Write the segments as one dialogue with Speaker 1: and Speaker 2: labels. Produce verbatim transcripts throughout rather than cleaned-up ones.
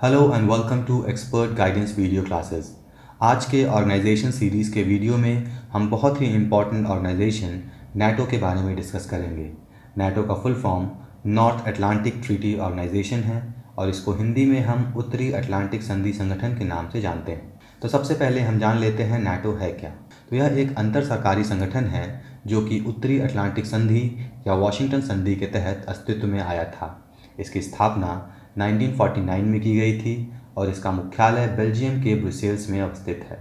Speaker 1: Hello and welcome to expert guidance video classes. आज के organisation series के video में हम बहुत ही इम्पॉर्टेंट ऑर्गेनाइजेशन नाटो के बारे में डिस्कस करेंगे। नाटो का full form North Atlantic Treaty Organisation है और इसको हिंदी में हम उत्तरी अटलांटिक संधि संगठन के नाम से जानते हैं। तो सबसे पहले हम जान लेते हैं नाटो है क्या। तो यह एक अंतर सरकारी संगठन है जो कि उत्तरी अटलांटिक संधि या वाशिंगटन संधि के तहत अस्तित्व में आया था। इसकी स्थापना उन्नीस सौ उनचास में की गई थी और इसका मुख्यालय बेल्जियम के ब्रुसेल्स में अवस्थित है।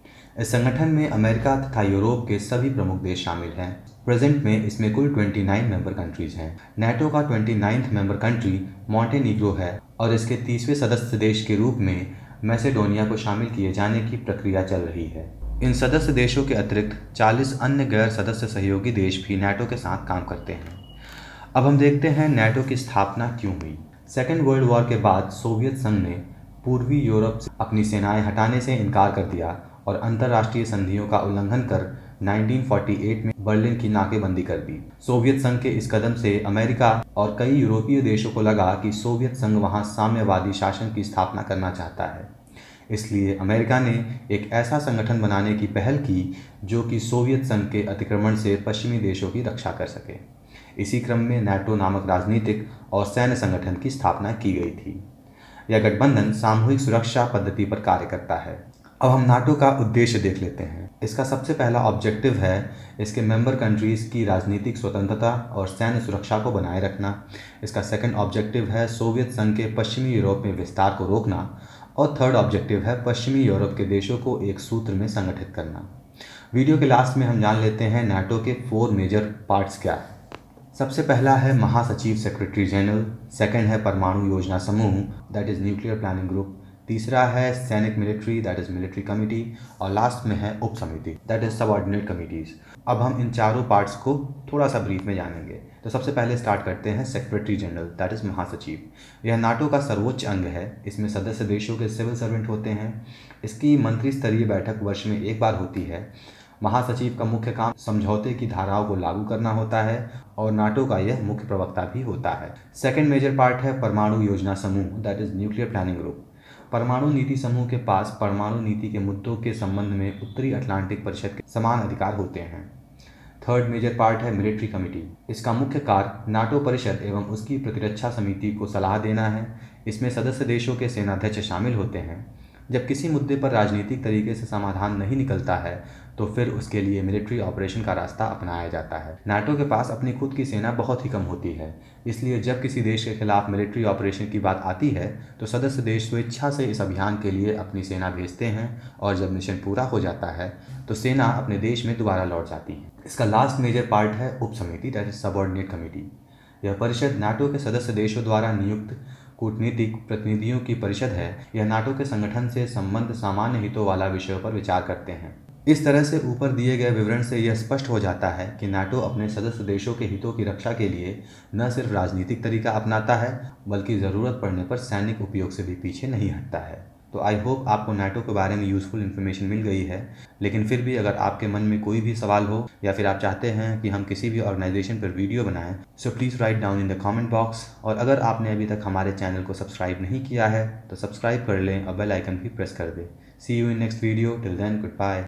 Speaker 1: इस संगठन में अमेरिका तथा यूरोप के सभी प्रमुख देश शामिल हैं। प्रेजेंट में इसमें कुल उनतीस मेंबर कंट्रीज हैं। नाटो का उनतीसवां मेंबर कंट्री मॉन्टेनीग्रो है और इसके तीसवें सदस्य देश के रूप में मैसेडोनिया को शामिल किए जाने की प्रक्रिया चल रही है। इन सदस्य देशों के अतिरिक्त चालीस अन्य गैर सदस्य सहयोगी देश भी नाटो के साथ काम करते हैं। अब हम देखते हैं नाटो की स्थापना क्यों हुई। सेकेंड वर्ल्ड वॉर के बाद सोवियत संघ ने पूर्वी यूरोप से अपनी सेनाएं हटाने से इनकार कर दिया और अंतर्राष्ट्रीय संधियों का उल्लंघन कर उन्नीस सौ अड़तालीस में बर्लिन की नाकेबंदी कर दी। सोवियत संघ के इस कदम से अमेरिका और कई यूरोपीय देशों को लगा कि सोवियत संघ वहां साम्यवादी शासन की स्थापना करना चाहता है। इसलिए अमेरिका ने एक ऐसा संगठन बनाने की पहल की जो कि सोवियत संघ के अतिक्रमण से पश्चिमी देशों की रक्षा कर सके। इसी क्रम में नाटो नामक राजनीतिक और सैन्य संगठन की स्थापना की गई थी। यह गठबंधन सामूहिक सुरक्षा पद्धति पर कार्य करता है। अब हम नाटो का उद्देश्य देख लेते हैं। इसका सबसे पहला ऑब्जेक्टिव है इसके मेंबर कंट्रीज़ की राजनीतिक स्वतंत्रता और सैन्य सुरक्षा को बनाए रखना। इसका सेकंड ऑब्जेक्टिव है सोवियत संघ के पश्चिमी यूरोप में विस्तार को रोकना और थर्ड ऑब्जेक्टिव है पश्चिमी यूरोप के देशों को एक सूत्र में संगठित करना। वीडियो के लास्ट में हम जान लेते हैं नाटो के फोर मेजर पार्ट्स क्या है। सबसे पहला है महासचिव सेक्रेटरी जनरल, सेकंड है परमाणु योजना समूह that is nuclear planning group, तीसरा है सैनिक military that is military committee और लास्ट में है उप समिति दैट इज़ सबऑर्डिनेट कमिटीज़। अब हम इन चारों पार्ट्स को थोड़ा सा ब्रीफ में जानेंगे। तो सबसे पहले स्टार्ट करते हैं सेक्रेटरी जनरल दैट इज़ महासचिव। यह नाटो का सर्वोच्च अंग है। इसमें सदस्य देशों के सिविल सर्वेंट होते हैं। इसकी मंत्री स्तरीय बैठक वर्ष में एक बार होती है। महासचिव का मुख्य काम समझौते की धाराओं को लागू करना होता है और नाटो का यह मुख्य प्रवक्ता भी होता है। सेकंड मेजर पार्ट है परमाणु योजना समूह that is nuclear planning group. परमाणु नीति समूह के पास परमाणु नीति के मुद्दों के संबंध में उत्तरी अटलांटिक परिषद के समान अधिकार होते हैं। थर्ड मेजर पार्ट है मिलिट्री कमेटी। इसका मुख्य कार्य नाटो परिषद एवं उसकी प्रतिरक्षा समिति को सलाह देना है। इसमें सदस्य देशों के सेनाध्यक्ष शामिल होते हैं। जब किसी मुद्दे पर राजनीतिक तरीके से समाधान नहीं निकलता है तो फिर उसके लिए मिलिट्री ऑपरेशन का रास्ता अपनाया जाता है। नाटो के पास अपनी खुद की सेना बहुत ही कम होती है, इसलिए जब किसी देश के खिलाफ मिलिट्री ऑपरेशन की बात आती है तो सदस्य देश स्वेच्छा से इस अभियान के लिए अपनी सेना भेजते हैं और जब मिशन पूरा हो जाता है तो सेना अपने देश में दोबारा लौट जाती है। इसका लास्ट मेजर पार्ट है उप समिति दैट इज सबऑर्डिनेट कमेटी। यह परिषद नाटो के सदस्य देशों द्वारा नियुक्त कूटनीतिक प्रतिनिधियों की परिषद है। यह नाटो के संगठन से संबंध सामान्य हितों वाला विषयों पर विचार करते हैं। इस तरह से ऊपर दिए गए विवरण से यह स्पष्ट हो जाता है कि नाटो अपने सदस्य देशों के हितों की रक्षा के लिए न सिर्फ राजनीतिक तरीका अपनाता है बल्कि ज़रूरत पड़ने पर सैनिक उपयोग से भी पीछे नहीं हटता है। तो आई होप आपको नाटो के बारे में यूज़फुल इन्फॉर्मेशन मिल गई है। लेकिन फिर भी अगर आपके मन में कोई भी सवाल हो या फिर आप चाहते हैं कि हम किसी भी ऑर्गेनाइजेशन पर वीडियो बनाएं so please write down in the comment box. और अगर आपने अभी तक हमारे चैनल को सब्सक्राइब नहीं किया है तो सब्सक्राइब कर लें और बेल आइकन भी प्रेस कर दें। See you in next video. Till then good bye.